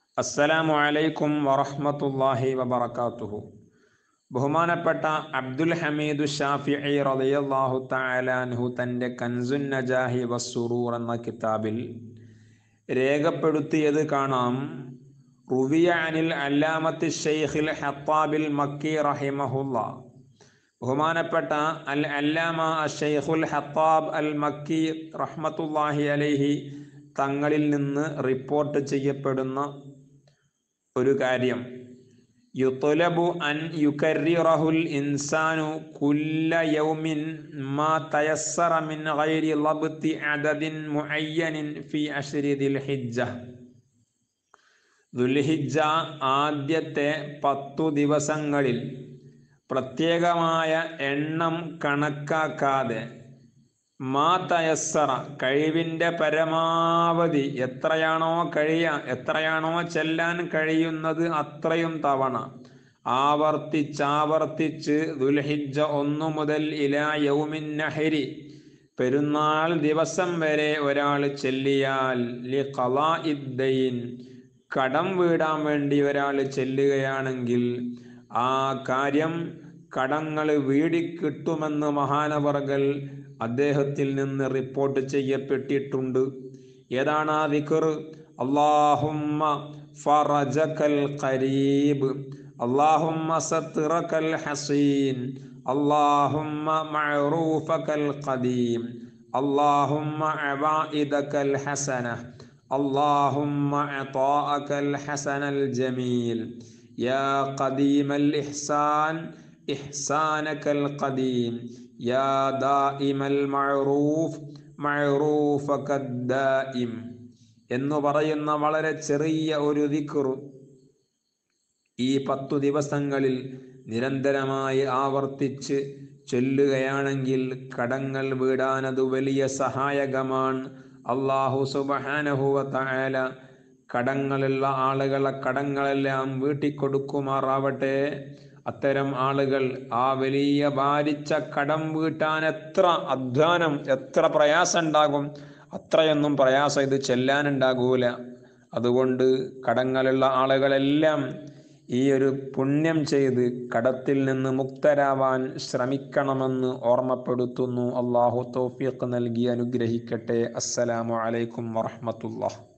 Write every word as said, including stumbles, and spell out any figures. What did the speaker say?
അസ്സലാമു അലൈക്കും വറഹ്മത്തുള്ളാഹി വബറകാതുഹു. ബഹുമാനപ്പെട്ട അബ്ദുൽ ഹമീദു ഷാഫിഈ റളിയല്ലാഹു തആല അൻഹു തൻ്റെ കൻസുൻ നജാഹി വസ്സുറൂർ എന്ന കിതാബിൽ രേഖപ്പെടുത്തിയത് കാണാം. റുവിയ അനിൽ അല്ലാമത്തി ശൈഖിൽ ഹത്താബിൽ മക്കി റഹിമഹുല്ലാ, ബഹുമാനപ്പെട്ട അൽ അല്ലാമ ശൈഖുൽ ഹത്താബ് അൽ മക്കി റഹ്മത്തുള്ളാഹി അലൈഹി തങ്ങളിൽ നിന്ന് റിപ്പോർട്ട് ചെയ്യപ്പെടുന്ന ഒരു കാര്യം, യുത്ലബു അൻ യുകർറിറഹുൽ ഇൻസാനു കുല്ല യൗമിൻ മാ തയസ്സറ മിൻ ഗൈരി ളബ്തി അദദിൻ മുഅയ്യനിൻ ഫി അശ്രി ദിൽഹിജ്ജ. ദുൽഹിജ്ജ ആദ്യത്തെ പത്തു ദിവസങ്ങളിൽ പ്രത്യേകമായ എണ്ണം കണക്കാക്കാതെ മാ തയസ്സറ കഴിവിൻ്റെ പരമാവധി എത്രയാണോ കഴിയ എത്രയാണോ ചെല്ലാൻ കഴിയുന്നത് അത്രയും തവണ ആവർത്തിച്ചാവർത്തിച്ച് ദുൽഹിജ്ജ ഒന്നു മുതൽ ഇലാ യൗമിൻ നഹരി പെരുന്നാൾ ദിവസം വരെ ഒരാൾ ചെല്ലിയാൽ ലി ഖളാഇദ്ദൈൻ കടം വീടാൻ വേണ്ടി ഒരാൾ ചെല്ലുകയാണെങ്കിൽ ആ കാര്യം കടങ്ങൾ വീടിക്കിട്ടുമെന്ന് മഹാനവർകൾ അദ്ദേഹത്തിൽ നിന്ന് റിപ്പോർട്ട് ചെയ്യപ്പെട്ടിട്ടുണ്ട്. ഏതാണ് ആ ദിക്ർ? അല്ലാഹുമ്മ ഫറജകൽ ഖരീബ്, അല്ലാഹുമ്മ സത്രകൽ ഹസീൻ, അല്ലാഹുമ്മ മഅറൂഫകൽ ഖദീം, അല്ലാഹുമ്മ അവാഇദകൽ ഹസന, അല്ലാഹുമ്മ അതാഅകൽ ഹസനൽ ജമീൽ, യാ ഖദീമൽ ഇഹ്സാൻ ഇഹ്സാനകൽ ഖദീം, യാ ദാഇമൽ മഅറൂഫ് മഅറൂഫകദ് ദാഇം എന്ന് പറയുന്ന വളരെ ചെറിയ ഒരു ദിക്ർ ഈ പത്തു ദിവസങ്ങളിൽ നിരന്തരമായി ആവർത്തിച്ച് ചൊല്ലുകയാണെങ്കിൽ കടങ്ങൾ വീടാനത് വലിയ സഹായകമാണ്. അല്ലാഹു സുബ്ഹാനഹു വ തആല കടങ്ങളുള്ള ആളുകളെ കടങ്ങളെല്ലാം വീട്ടിക്കൊടുക്കുമാറാവട്ടെ. അത്തരം ആളുകൾ ആ വലിയ ഭാരിച്ച കടം വീട്ടാൻ എത്ര അധ്വാനം, എത്ര പ്രയാസം ഉണ്ടാകും, അത്രയൊന്നും പ്രയാസം ഇത് ചെല്ലാനുണ്ടാകൂല. അതുകൊണ്ട് കടങ്ങളുള്ള ആളുകളെല്ലാം ഈ ഒരു പുണ്യം ചെയ്ത് കടത്തിൽ നിന്ന് മുക്തരാവാൻ ശ്രമിക്കണമെന്ന് ഓർമ്മപ്പെടുത്തുന്നു. അല്ലാഹു തൗഫീഖ് നൽകി അനുഗ്രഹിക്കട്ടെ. അസ്സലാമു അലൈക്കും വറഹ്മത്തുള്ളാഹി.